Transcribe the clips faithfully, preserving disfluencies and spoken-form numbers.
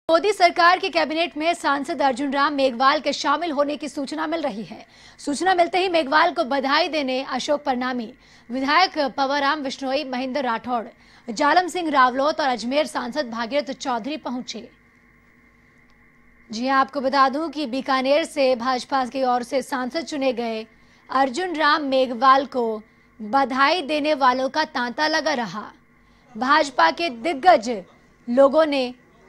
मोदी सरकार के कैबिनेट में सांसद अर्जुन राम मेघवाल के शामिल होने की सूचना मिल रही है। सूचना मिलते ही मेघवाल को बधाई देने अशोक परनामी, विधायक पवाराम विश्नोई, महेंद्र राठौड़, जालम सिंह रावलोत और अजमेर सांसद भागीरथ चौधरी पहुंचे। जी हां, आपको बता दूं कि बीकानेर से भाजपा की ओर से सांसद चुने गए अर्जुन राम मेघवाल को बधाई देने वालों का तांता लगा रहा। भाजपा के दिग्गज लोगों ने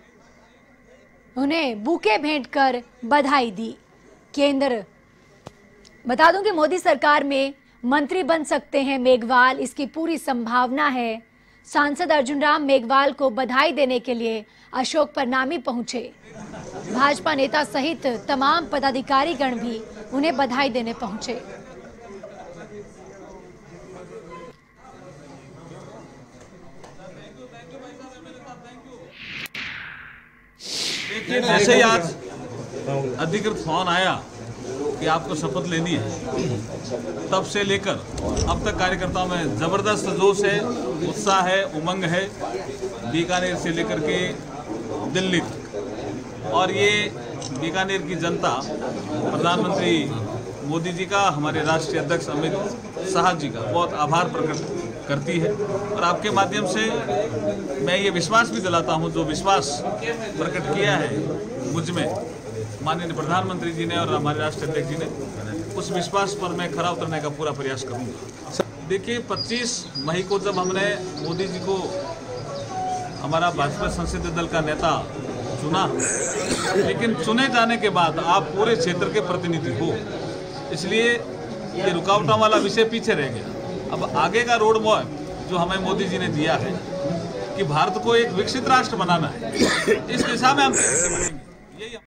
उन्हें बुके भेंट कर बधाई दी। केंद्र बता दूं कि मोदी सरकार में मंत्री बन सकते हैं मेघवाल, इसकी पूरी संभावना है। सांसद अर्जुन राम मेघवाल को बधाई देने के लिए अशोक परनामी पहुंचे। भाजपा नेता सहित तमाम पदाधिकारी गण भी उन्हें बधाई देने पहुंचे। देखिए, जैसे ही आज अधिकृत फोन आया कि आपको शपथ लेनी है, तब से लेकर अब तक कार्यकर्ताओं में जबरदस्त जोश है, उत्साह है, उमंग है, बीकानेर से लेकर के दिल्ली तक। और ये बीकानेर की जनता प्रधानमंत्री मोदी जी का, हमारे राष्ट्रीय अध्यक्ष अमित शाह जी का बहुत आभार प्रकट करती है। और आपके माध्यम से मैं ये विश्वास भी दिलाता हूँ, जो विश्वास प्रकट किया है मुझ में माननीय प्रधानमंत्री जी ने और हमारे राष्ट्रीय अध्यक्ष जी ने, उस विश्वास पर मैं खरा उतरने का पूरा प्रयास करूँगा। देखिए, पच्चीस मई को जब हमने मोदी जी को हमारा भाजपा संसदीय दल का नेता चुना, लेकिन चुने जाने के बाद आप पूरे क्षेत्र के प्रतिनिधि हो, इसलिए ये रुकावटों वाला विषय पीछे रह गया। अब आगे का रोड मैप जो हमें मोदी जी ने दिया है कि भारत को एक विकसित राष्ट्र बनाना है, इस दिशा में हम यही